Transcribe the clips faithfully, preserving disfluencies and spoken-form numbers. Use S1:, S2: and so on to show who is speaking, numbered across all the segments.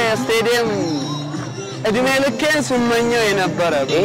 S1: ስቴዲየም እድሜ ልኬን ስመኘው የነበረ
S2: ይሄ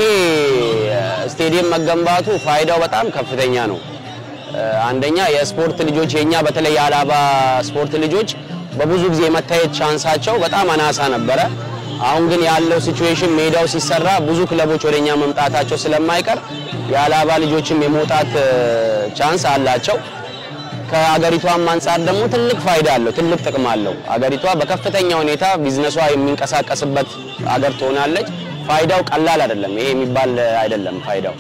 S2: ስቴዲየም መገንባቱ ፋይዳው በጣም ከፍተኛ ነው። አንደኛ የስፖርት ልጆች የኛ በተለይ ያላባ ስፖርት ልጆች በብዙ ጊዜ መታየት ቻንሳቸው በጣም አናሳ ነበረ። አሁን ግን ያለው ሲቹዌሽን ሜዳው ሲሰራ ብዙ ክለቦች ወደኛ መምጣታቸው ስለማይቀር ያላባ ልጆችም የመውጣት ቻንስ አላቸው። ከአገሪቷም አንፃር ደግሞ ትልቅ ፋይዳ አለው፣ ትልቅ ጥቅም አለው። አገሪቷ በከፍተኛ ሁኔታ ቢዝነሷ የሚንቀሳቀስበት አገር ትሆናለች። ፋይዳው ቀላል አይደለም፣ ይሄ የሚባል አይደለም ፋይዳው።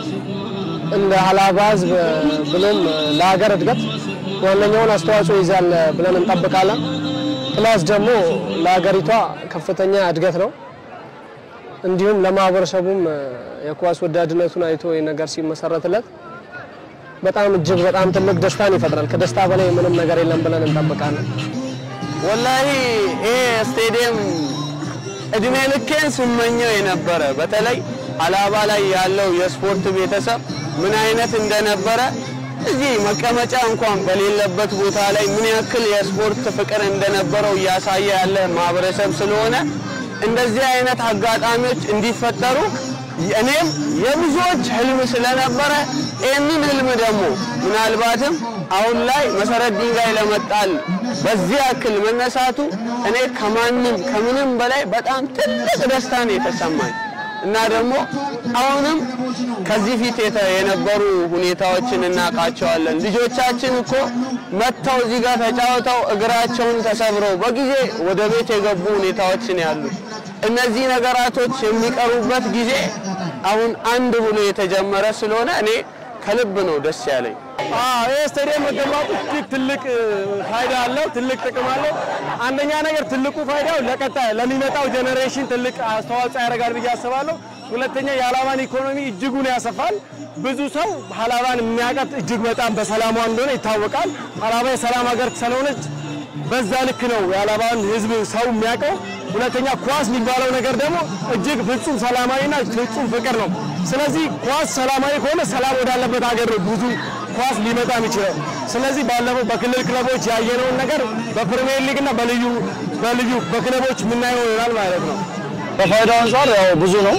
S3: እንደ ሀላባ ህዝብ ብሎም ለሀገር እድገት ዋነኛውን አስተዋጽኦ ይዛል ብለን እንጠብቃለን። ፕላስ ደግሞ ለሀገሪቷ ከፍተኛ እድገት ነው። እንዲሁም ለማህበረሰቡም የኳስ ወዳድነቱን አይቶ የነገር ሲመሰረትለት በጣም እጅግ በጣም ትልቅ ደስታን ይፈጥራል። ከደስታ በላይ ምንም ነገር የለም ብለን እንጠብቃለን።
S1: ወላሂ ይሄ ስቴዲየም እድሜ ልኬን ስመኘው የነበረ በተለይ ሀላባ ላይ ያለው የስፖርት ቤተሰብ ምን አይነት እንደነበረ እዚህ መቀመጫ እንኳን በሌለበት ቦታ ላይ ምን ያክል የስፖርት ፍቅር እንደነበረው ያሳየ ያለ ማህበረሰብ ስለሆነ እንደዚህ አይነት አጋጣሚዎች እንዲፈጠሩ እኔም የብዙዎች ህልም ስለነበረ እነን ህልም ደግሞ ምናልባትም አሁን ላይ መሰረት ድንጋይ ለመጣል በዚህ ያክል መነሳቱ እኔ ከማንም ከምንም በላይ በጣም ትልቅ ደስታ ነው የተሰማኝ። እና ደግሞ አሁንም ከዚህ ፊት የነበሩ ሁኔታዎችን እናቃቸዋለን። ልጆቻችን እኮ መተው እዚህ ጋር ተጫውተው እግራቸውን ተሰብረው በጊዜ ወደ ቤት የገቡ ሁኔታዎችን ያሉ እነዚህ ነገራቶች የሚቀሩበት ጊዜ አሁን አንድ ብሎ የተጀመረ ስለሆነ እኔ ከልብ ነው ደስ ያለኝ።
S3: አዎ ይሄ ስቴዲየም መገንባቱ ትልቅ ፋይዳ አለው፣ ትልቅ ጥቅም አለው። አንደኛ ነገር ትልቁ ፋይዳው ለቀጣይ ለሚመጣው ጄነሬሽን ትልቅ አስተዋጽኦ ያደርጋል ብዬ አስባለሁ። ሁለተኛ የሀላባን ኢኮኖሚ እጅጉን ያሰፋል። ብዙ ሰው ሀላባን የሚያቀጥ እጅግ በጣም በሰላሟ እንደሆነ ይታወቃል። ሀላባ የሰላም ሀገር ስለሆነች በዛ ልክ ነው የሀላባን ህዝብ ሰው የሚያቀው። ሁለተኛ ኳስ የሚባለው ነገር ደግሞ እጅግ ፍጹም ሰላማዊና ፍጹም ፍቅር ነው። ስለዚህ ኳስ ሰላማዊ ከሆነ ሰላም ወዳለበት ሀገር ነው ብዙ ኳስ ሊመጣ የሚችለው። ስለዚህ ባለፈው በክልል ክለቦች ያየነውን ነገር በፕሪሚየር ሊግ እና በልዩ በልዩ በክለቦች ምናየው ይሆናል ማለት ነው።
S4: በፋይዳው አንፃር ያው ብዙ ነው።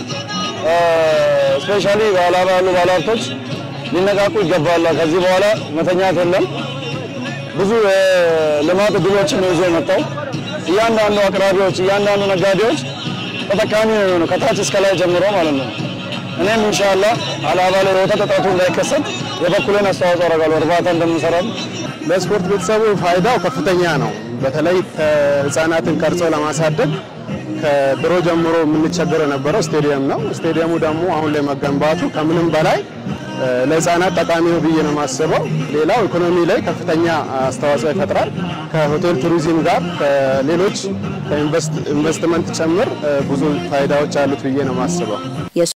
S4: ስፔሻሊ በሀላባ ያሉ ባለሀብቶች ሊነቃቁ ይገባል። ከዚህ በኋላ መተኛት የለም። ብዙ ልማት ዕድሎችን ይዞ የመጣው እያንዳንዱ አቅራቢዎች እያንዳንዱ ነጋዴዎች ተጠቃሚ ነው ከታች እስከ ላይ ጀምሮ ማለት ነው። እኔም ኢንሻአላህ ሀላባ ላይ ወተት እጥረቱ እንዳይከሰት የበኩሌን አስተዋጽኦ አደርጋለሁ። እርባታ እንደምሰራም
S3: ለስፖርት ቤተሰቡ ፋይዳው ከፍተኛ ነው። በተለይ ህፃናትን ቀርጾ ለማሳደግ ከድሮ ጀምሮ የምንቸገረው የነበረው ስቴዲየም ነው። ስቴዲየሙ ደግሞ አሁን ላይ መገንባቱ ከምንም በላይ ለህፃናት ጠቃሚ ነው ብዬ ነው የማስበው። ሌላው ኢኮኖሚ ላይ ከፍተኛ አስተዋጽኦ ይፈጥራል። ከሆቴል ቱሪዝም ጋር ከሌሎች ኢንቨስትመንት ጨምር ብዙ ፋይዳዎች አሉት ብዬ ነው የማስበው።